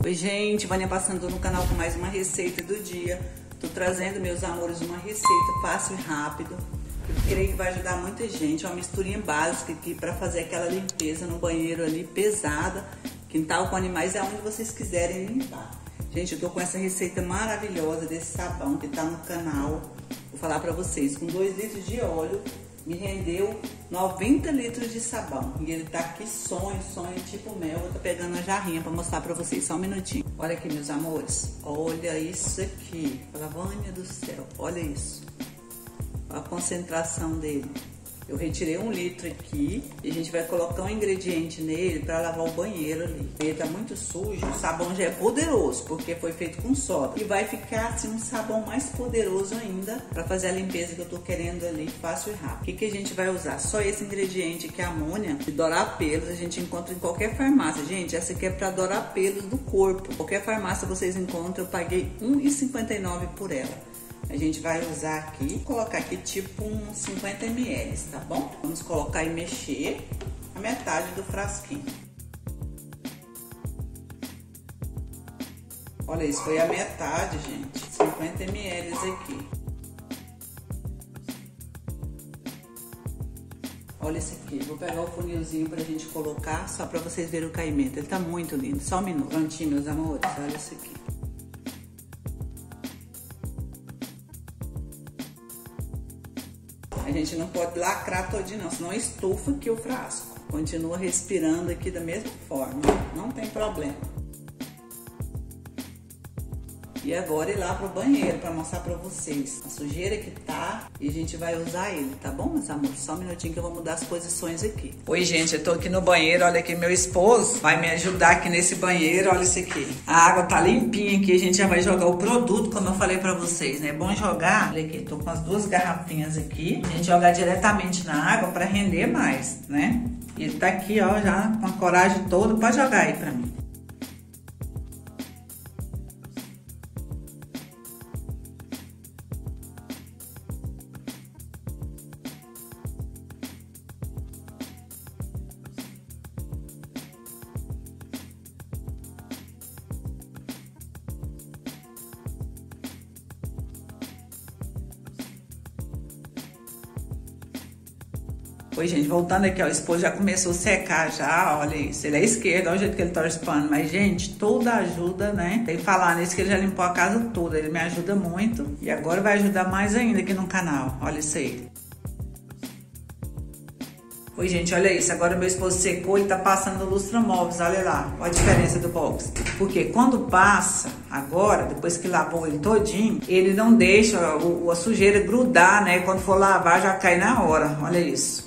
Oi gente, Vânia passando no canal com mais uma receita do dia. Tô trazendo, meus amores, uma receita fácil e rápido. Eu creio que vai ajudar muita gente. É uma misturinha básica aqui para fazer aquela limpeza no banheiro ali, pesada. Quintal com animais é onde vocês quiserem limpar. Gente, eu tô com essa receita maravilhosa desse sabão que tá no canal. Vou falar pra vocês, com 2 litros de óleo, me rendeu 90 litros de sabão. E ele tá aqui sonho tipo mel. Eu tô pegando a jarrinha pra mostrar pra vocês, só um minutinho. Olha aqui, meus amores, olha isso aqui. Fala, Vânia do céu, olha isso. Olha a concentração dele. Eu retirei 1 litro aqui e a gente vai colocar um ingrediente nele para lavar o banheiro ali. Ele tá muito sujo, o sabão já é poderoso porque foi feito com soda. E vai ficar assim um sabão mais poderoso ainda para fazer a limpeza que eu tô querendo ali, fácil e rápido. O que a gente vai usar? Só esse ingrediente que é a amônia de dourar pelos, a gente encontra em qualquer farmácia. Gente, essa aqui é para dourar pelos do corpo. Qualquer farmácia vocês encontram, eu paguei R$1,59 por ela. A gente vai usar aqui, colocar aqui tipo uns 50 ml, tá bom? Vamos colocar e mexer a metade do frasquinho. Olha, isso foi a metade, gente. 50 ml aqui. Olha esse aqui. Vou pegar o funilzinho pra gente colocar, só pra vocês verem o caimento. Ele tá muito lindo. Só um minuto. Prontinho, meus amores. Olha isso aqui. A gente não pode lacrar todinho não, senão estufa aqui o frasco. Continua respirando aqui da mesma forma, não tem problema. E agora ir lá pro banheiro para mostrar para vocês a sujeira que tá e a gente vai usar ele, tá bom, meus amores? Só um minutinho que eu vou mudar as posições aqui. Oi, gente, eu tô aqui no banheiro, olha aqui, meu esposo vai me ajudar aqui nesse banheiro, olha isso aqui. A água tá limpinha aqui, a gente já vai jogar o produto, como eu falei para vocês, né? É bom jogar, olha aqui, tô com as 2 garrafinhas aqui, a gente jogar diretamente na água para render mais, né? E ele tá aqui, ó, já com a coragem toda, pode jogar aí para mim. Oi, gente, voltando aqui, ó, o esposo já começou a secar já, olha isso, ele é esquerdo, olha o jeito que ele torce pano, mas, gente, toda ajuda, né, tem que falar nisso que ele já limpou a casa toda, ele me ajuda muito e agora vai ajudar mais ainda aqui no canal, olha isso aí. Oi, gente, olha isso, agora meu esposo secou e tá passando no lustramóveis, olha lá, olha a diferença do box. Porque quando passa, agora, depois que lavou ele todinho, ele não deixa a sujeira grudar, né, quando for lavar já cai na hora, olha isso.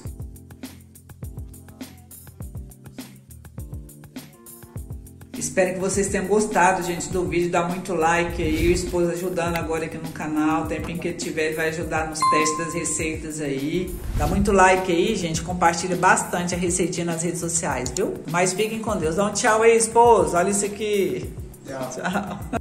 Espero que vocês tenham gostado, gente, do vídeo. Dá muito like aí, o esposo ajudando agora aqui no canal. O tempinho que ele tiver, ele vai ajudar nos testes das receitas aí. Dá muito like aí, gente. Compartilha bastante a receitinha nas redes sociais, viu? Mas fiquem com Deus. Dá um tchau aí, esposo. Olha isso aqui. Tchau. Tchau.